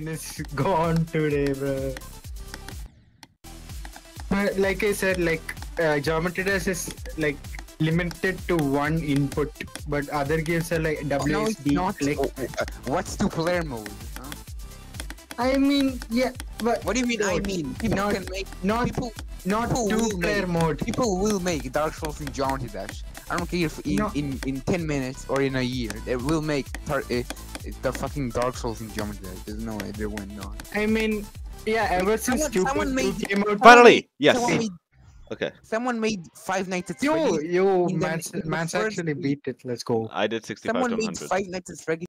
brain is gone today, bro. But like I said, like Geometry Dash is like limited to one input, but other games are like WSD. No, it's not. Like, What's two-player mode? Huh? I mean, yeah, but What do you mean? I mean, people not can make not people. not people will two-player make- mode. People will make Dark Souls in Geometry Dash. I don't care if in 10 minutes or in a year they will make the fucking Dark Souls in Geometry Dash. There's no way they will not. I mean, yeah, ever since someone made- 2.2 came out. Finally, yes. Okay. Someone made Five Nights at Yo, Freddy's. yo, in the Man's first actually week. beat it. Let's go. I did 65 Someone to made 100. Five Nights at Freddy's